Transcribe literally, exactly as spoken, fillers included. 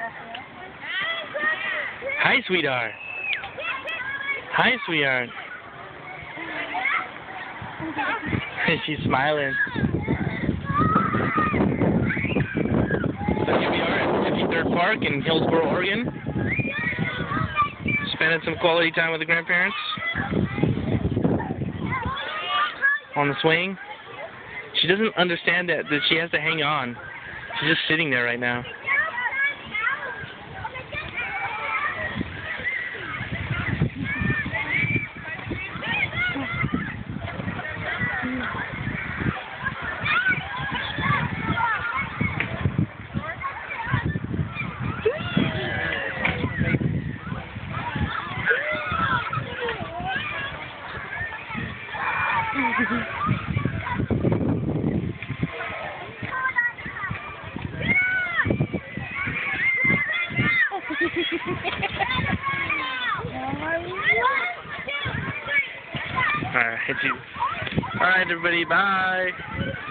Hi, sweetheart. Hi, sweetheart. She's smiling. So here we are at fifty-third Park in Hillsboro, Oregon. Spending some quality time with the grandparents. On the swing. She doesn't understand that, that she has to hang on. She's just sitting there right now. Alright, hit you. Alright, everybody, bye.